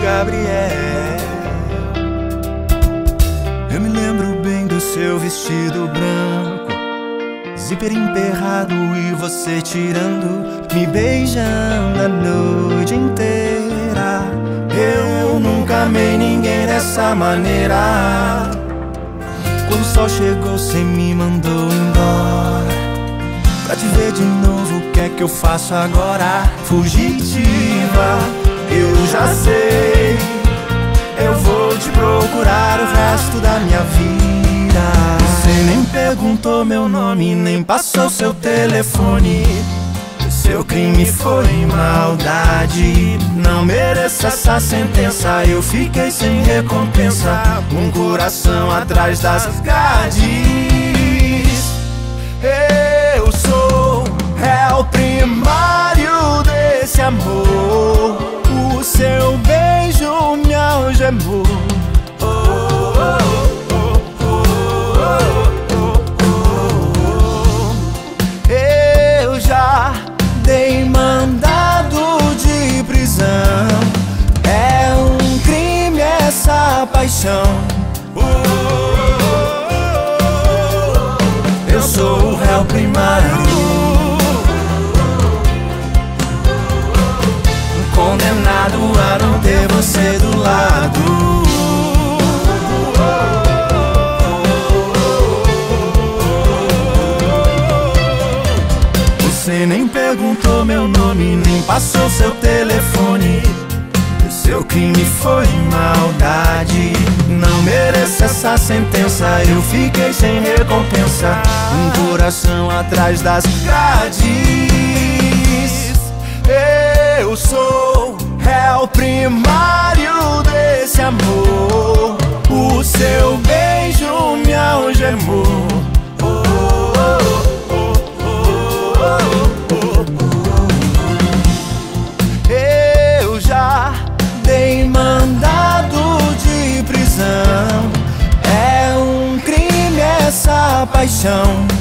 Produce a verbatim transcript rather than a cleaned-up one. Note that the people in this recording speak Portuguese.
Gabriel. Eu me lembro bem do seu vestido branco, zíper emperrado e você tirando, me beijando a noite inteira. Eu nunca amei ninguém dessa maneira. Quando o sol chegou, cê me mandou embora. Pra te ver de novo, o que é que eu faço agora? Fugitiva, eu já sei. Eu vou te procurar o resto da minha vida. Você nem perguntou meu nome, nem passou seu telefone. Seu crime foi maldade. Não mereço essa sentença. Eu fiquei sem recompensa, um coração atrás das grades. Eu sou réu primário desse amor. O seu beijo me algemou. Oh, oh, oh, oh, oh, oh, oh. Eu já dei mandado de prisão. É um crime essa paixão. Oh, oh, oh, oh. Eu sou o réu primário, condenado a não ter você do lado. Você nem perguntou meu nome, nem passou seu telefone. Seu crime foi maldade. Não mereço essa sentença. Eu fiquei sem recompensa, um coração atrás das grades. Eu sou réu primário desse amor. O seu beijo me algemou. Oh, oh, oh, oh, oh, oh. Eu já dei mandado de prisão. É um crime essa paixão.